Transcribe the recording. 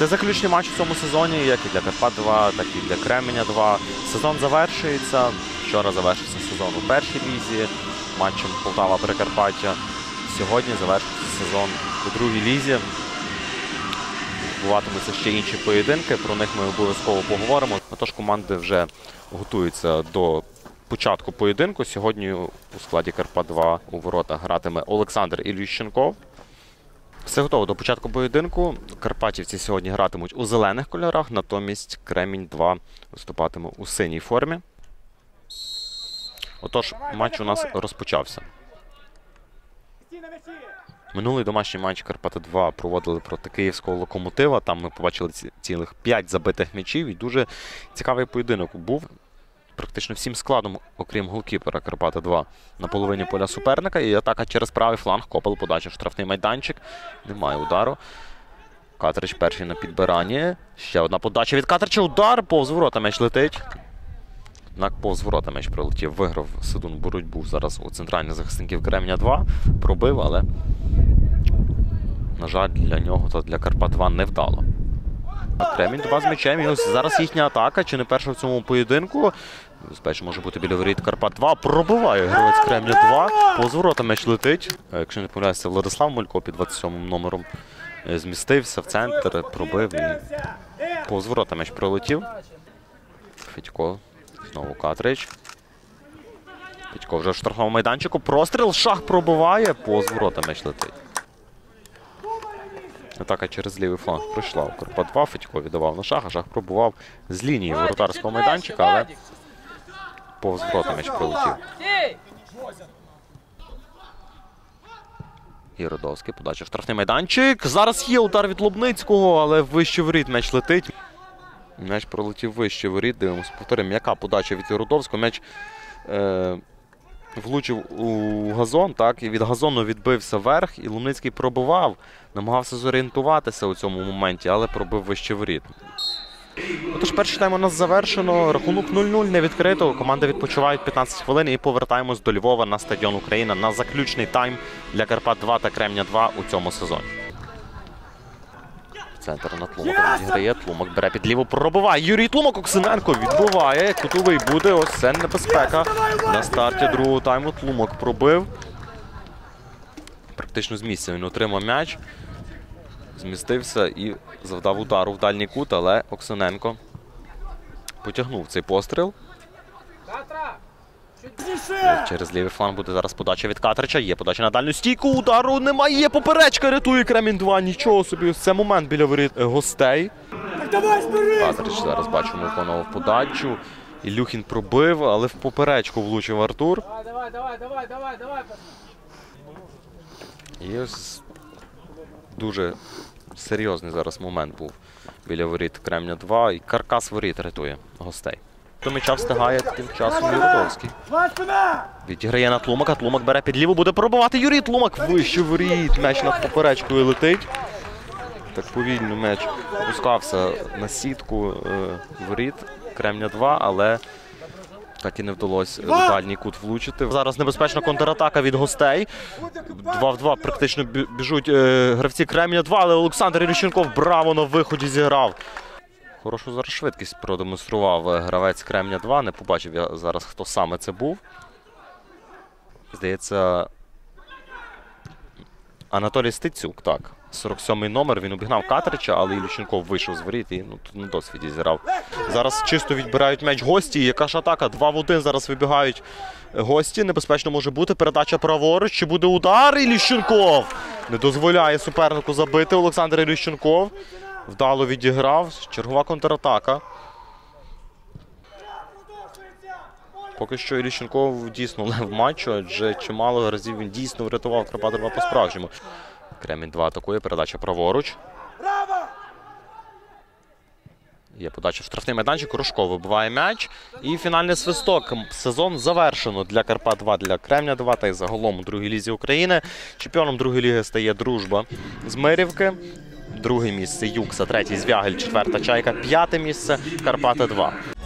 Це заключний матч у цьому сезоні, як і для Карпат-2, так і для Кременя-2. Сезон завершується. Вчора завершився сезон у першій лізі матчем Полтава-Прикарпаття. Сьогодні завершився сезон у другій лізі. Відбуватимуться ще інші поєдинки, про них ми обов'язково поговоримо. Отож, команди вже готуються до початку поєдинку. Сьогодні у складі Карпат-2 у воротах гратиме Олександр Ілющенков. Все готово до початку поєдинку. Карпатівці сьогодні гратимуть у зелених кольорах, натомість Кремінь-2 виступатиме у синій формі. Отож, матч у нас розпочався. Минулий домашній матч Карпати-2 проводили проти київського Локомотива. Там ми побачили цілих 5 забитих м'ячів. І дуже цікавий поєдинок був. Практично всім складом, окрім голкіпера Карпати-2, на половині поля суперника. І атака через правий фланг. Копел, подача в штрафний майданчик. Немає удару. Катрич перший на підбиранні. Ще одна подача від Катрича. Удар. Повз ворота м'яч летить. Однак повз ворота м'яч прилетів. Виграв Сидун боротьбу зараз у центральних захисників Кремня-2. Пробив, але, на жаль, для нього та для Карпат-2 не вдало. Кремінь-2 з м'ячем. І ось зараз їхня атака. Чи не перша в цьому поєдинку. Безпечно може бути біля воріт Карпат-2. Пробиває гравець Кремня-2. Повз ворота м'яч летить. Якщо не помиляюся, Владислав Молько під 27 номером змістився в центр, пробив і повз ворота м'яч пролетів. Федько. Знову Катрич. Федько вже в штрафному майданчику. Простріл. Шах пробиває. Повз ворота м'яч летить. Атака через лівий фланг прийшла у Карпат-2. Федько віддавав на Шаха. Шах пробував з лінії воротарського майданчика, але повз ворота м'яч пролетів. І Родовський. Подача в штрафний майданчик. Зараз є удар від Лубницького, але вище воріт м'яч летить. М'яч пролетів вище воріт. Дивимося, повторимо, м'яка подача від Родовського. М'яч влучив у газон, так, і від газону відбився вверх, і Лумницький пробивав, намагався зорієнтуватися у цьому моменті, але пробив вище воріт. Отож, перший тайм у нас завершено, рахунок 0-0, не відкрито, команди відпочивають 15 хвилин і повертаємось до Львова на стадіон Україна на заключний тайм для Карпат-2 та Кремня-2 у цьому сезоні. Центр на Тлумака відіграє. Тлумак бере під ліву, пробиває. Юрій Тлумак, Оксиненко відбиває. Кутовий буде. Ось це небезпека. На старті другого тайму Тлумак пробив. Практично з місця він отримав м'яч. Змістився і завдав удару в дальній кут, але Оксиненко потягнув цей постріл. Через лівий фланг буде зараз подача від Катрича. Є подача на дальню стійку. Удару немає. Є поперечка. Рятує Кремінь-2. Нічого собі. Ось це момент біля воріт гостей. Катрич зараз бачимо виконував подачу. Ілюхін пробив, але в поперечку влучив Артур. І ось дуже серйозний зараз момент був біля воріт Кремня-2. І каркас воріт рятує гостей. До м'яча встигає тим часом Юродовський. Відіграє на Тлумака. Тлумак бере під ліву, буде пробивати Юрій Тлумак. Вище воріт. М'яч над поперечкою летить. Так повільно м'яч опускався на сітку воріт Кремня-2, але так і не вдалося в дальній кут влучити. Зараз небезпечна контратака від гостей. 2 в 2 практично біжуть гравці Кремня-2, але Олександр Ілющенков браво на виході зіграв. Хорошу зараз швидкість продемонстрував гравець Кремня-2. Не побачив я зараз, хто саме це був. Здається, Анатолій Стецюк, так. 47-й номер, він обігнав Катрича, але Ілющенков вийшов з воріт і тут на досвіді зіграв. Зараз чисто відбирають м'яч гості. Яка ж атака? 2 в 1 зараз вибігають гості. Небезпечно може бути. Передача праворуч. Чи буде удар? Ілющенков не дозволяє супернику забити. Олександр Ілющенков вдало відіграв. Чергова контратака. Поки що Ілющенков дійсно лев матчу, адже чимало разів він дійсно врятував Карпат-2 по-справжньому. Кремінь-2 атакує, передача праворуч. Є подача в штрафний майданчик, Корошков вибиває м'яч. І фінальний свисток. Сезон завершено для Карпат-2, для Кремня-2 та й загалом у другій лізі України. Чемпіоном другої ліги стає Дружба з Мирівки. Друге місце Юкса, третє Звягель, четверта Чайка, п'яте місце Карпати-2.